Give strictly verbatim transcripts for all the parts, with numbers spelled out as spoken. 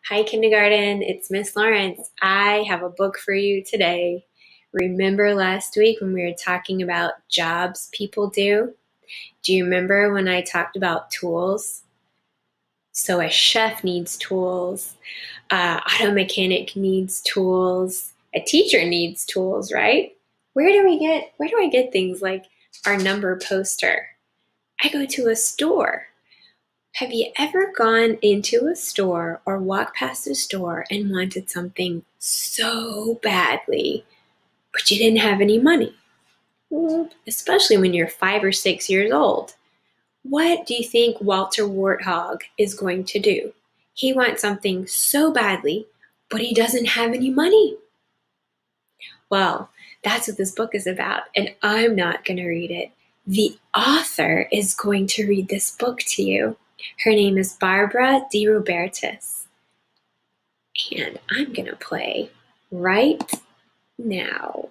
Hi, kindergarten. It's Miss Lawrence. I have a book for you today. Remember last week when we were talking about jobs people do? Do you remember when I talked about tools? So a chef needs tools, a auto mechanic needs tools, a teacher needs tools, right? Where do we get where do I get things like our number poster? I go to a store. Have you ever gone into a store or walked past a store and wanted something so badly, but you didn't have any money? Well, especially when you're five or six years old. What do you think Walter Warthog is going to do? He wants something so badly, but he doesn't have any money. Well, that's what this book is about, and I'm not going to read it. The author is going to read this book to you. Her name is Barbara DeRobertis, and I'm going to play right now.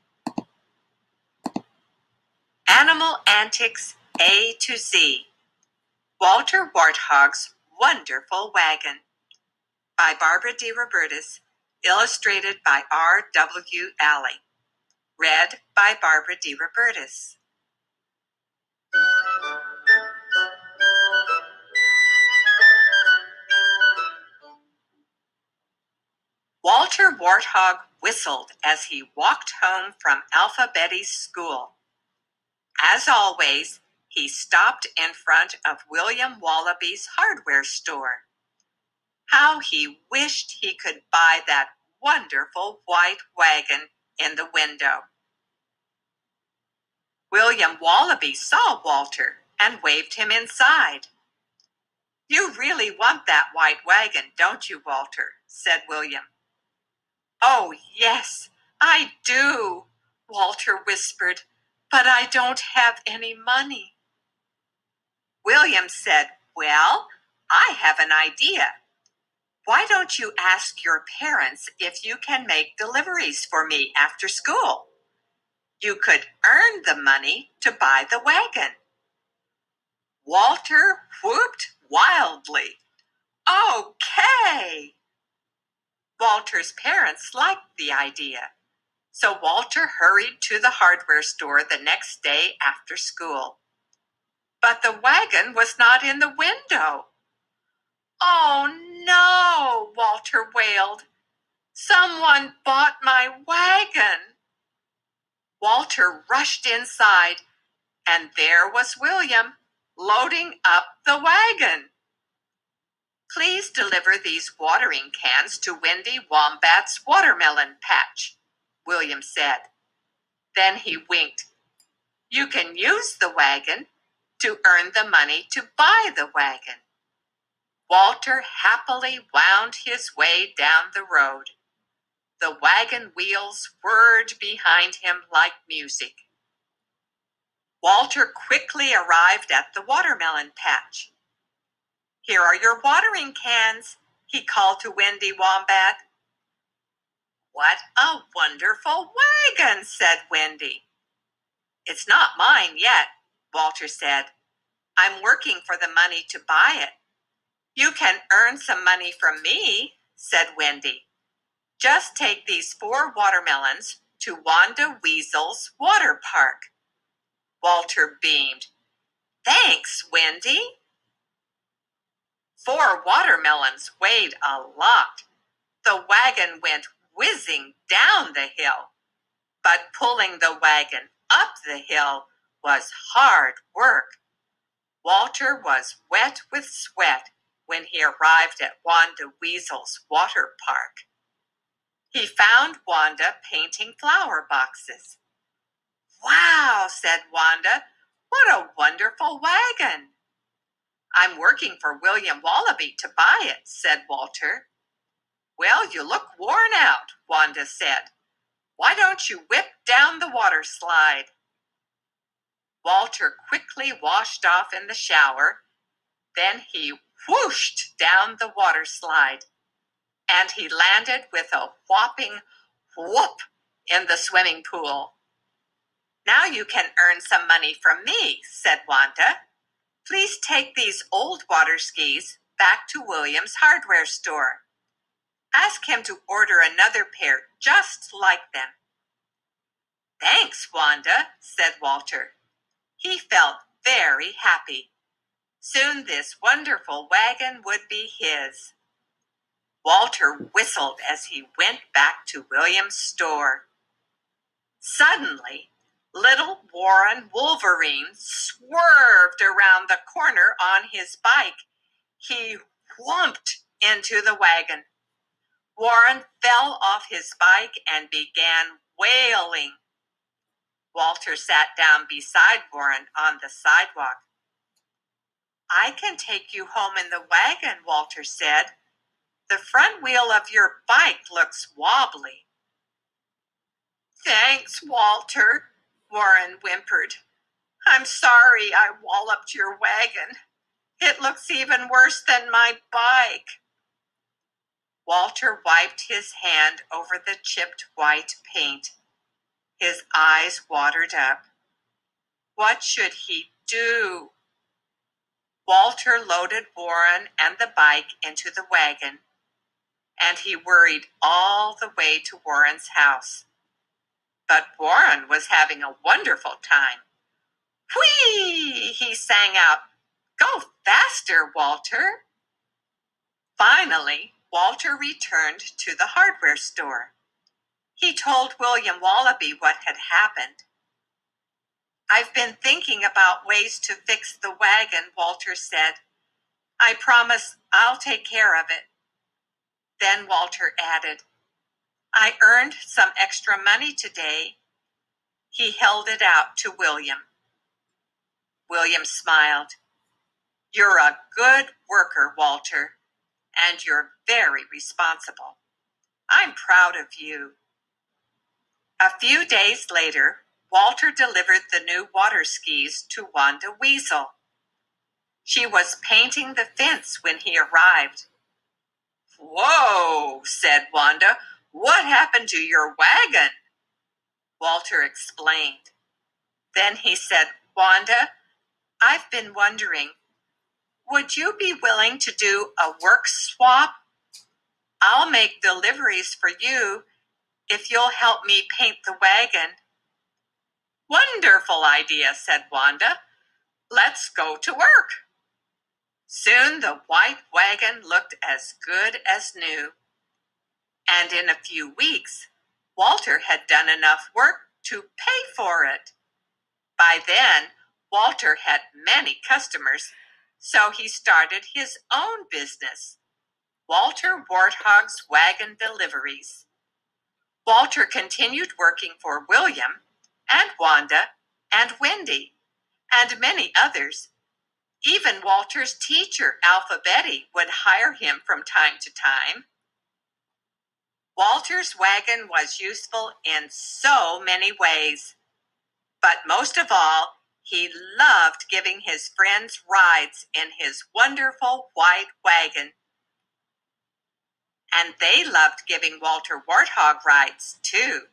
Animal Antics A to Z. Walter Warthog's Wonderful Wagon by Barbara DeRobertis, illustrated by R W Alley. Read by Barbara DeRobertis. Walter Warthog whistled as he walked home from Alpha Betty's school. As always, he stopped in front of William Wallaby's hardware store. How he wished he could buy that wonderful white wagon in the window. William Wallaby saw Walter and waved him inside. "You really want that white wagon, don't you, Walter?" said William. "Oh, yes, I do," Walter whispered, "but I don't have any money." William said, "Well, I have an idea. Why don't you ask your parents if you can make deliveries for me after school? You could earn the money to buy the wagon." Walter whooped wildly. "Okay!" Walter's parents liked the idea, so Walter hurried to the hardware store the next day after school. But the wagon was not in the window. "Oh no!" Walter wailed. "Someone bought my wagon." Walter rushed inside, and there was William, loading up the wagon. "Please deliver these watering cans to Wendy Wombat's watermelon patch," William said. Then he winked. "You can use the wagon to earn the money to buy the wagon." Walter happily wound his way down the road. The wagon wheels whirred behind him like music. Walter quickly arrived at the watermelon patch. "Here are your watering cans," he called to Wendy Wombat. "What a wonderful wagon," said Wendy. "It's not mine yet," Walter said. "I'm working for the money to buy it." "You can earn some money from me," said Wendy. "Just take these four watermelons to Wanda Weasel's water park." Walter beamed. "Thanks, Wendy." Four watermelons weighed a lot. The wagon went whizzing down the hill. But pulling the wagon up the hill was hard work. Walter was wet with sweat when he arrived at Wanda Weasel's water park. He found Wanda painting flower boxes. "Wow," said Wanda, "what a wonderful wagon." "I'm working for William Wallaby to buy it," said Walter. "Well, you look worn out," Wanda said. "Why don't you whip down the water slide?" Walter quickly washed off in the shower. Then he whooshed down the water slide, and he landed with a whopping whoop in the swimming pool. "Now you can earn some money from me," said Wanda. "Please take these old water skis back to William's hardware store. Ask him to order another pair just like them." "Thanks, Wanda," said Walter. He felt very happy. Soon this wonderful wagon would be his. Walter whistled as he went back to William's store. Suddenly, little Warren Wolverine swerved around the corner on his bike. He whumped into the wagon. Warren fell off his bike and began wailing. Walter sat down beside Warren on the sidewalk. "I can take you home in the wagon," Walter said. "The front wheel of your bike looks wobbly." "Thanks, Walter," Warren whimpered. "I'm sorry I walloped your wagon. It looks even worse than my bike." Walter wiped his hand over the chipped white paint. His eyes watered up. What should he do? Walter loaded Warren and the bike into the wagon, and he worried all the way to Warren's house. But Warren was having a wonderful time. "Whee!" he sang out. "Go faster, Walter." Finally, Walter returned to the hardware store. He told William Wallaby what had happened. "I've been thinking about ways to fix the wagon," Walter said. "I promise I'll take care of it." Then Walter added, "I earned some extra money today." He held it out to William. William smiled. "You're a good worker, Walter, and you're very responsible. I'm proud of you." A few days later, Walter delivered the new water skis to Wanda Weasel. She was painting the fence when he arrived. "Whoa," said Wanda. "What happened to your wagon?" Walter explained. Then he said, "Wanda, I've been wondering, would you be willing to do a work swap? I'll make deliveries for you if you'll help me paint the wagon." "Wonderful idea," said Wanda. "Let's go to work." Soon the white wagon looked as good as new. And in a few weeks, Walter had done enough work to pay for it. By then, Walter had many customers, so he started his own business, Walter Warthog's Wagon Deliveries. Walter continued working for William and Wanda and Wendy and many others. Even Walter's teacher, Alpha Betty, would hire him from time to time. Walter's wagon was useful in so many ways. But most of all, he loved giving his friends rides in his wonderful white wagon. And they loved giving Walter Warthog rides, too.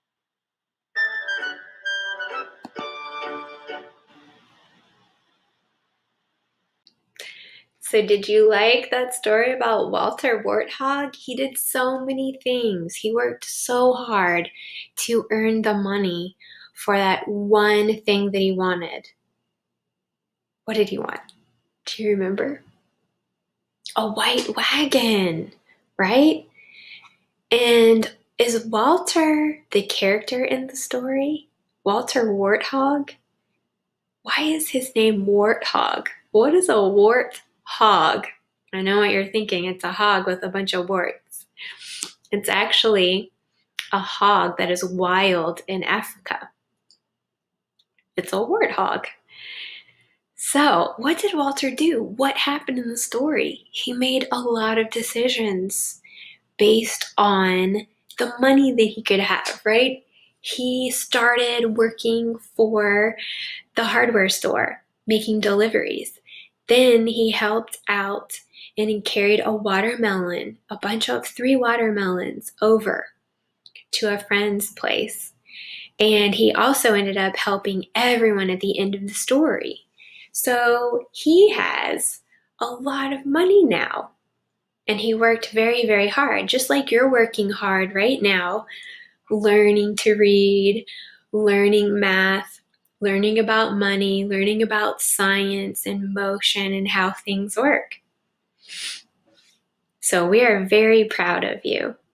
So did you like that story about Walter Warthog? He did so many things. He worked so hard to earn the money for that one thing that he wanted. What did he want? Do you remember? A white wagon, right? And is Walter the character in the story? Walter Warthog? Why is his name Warthog? What is a warthog? I know what you're thinking. It's a hog with a bunch of warts. It's actually a hog that is wild in Africa. It's a warthog. So, what did Walter do? What happened in the story? He made a lot of decisions based on the money that he could have, right? He started working for the hardware store, making deliveries. Then he helped out and he carried a watermelon, a bunch of three watermelons over to a friend's place. And he also ended up helping everyone at the end of the story. So he has a lot of money now. And he worked very, very hard, just like you're working hard right now, learning to read, learning math, learning about money, learning about science and motion and how things work. So we are very proud of you.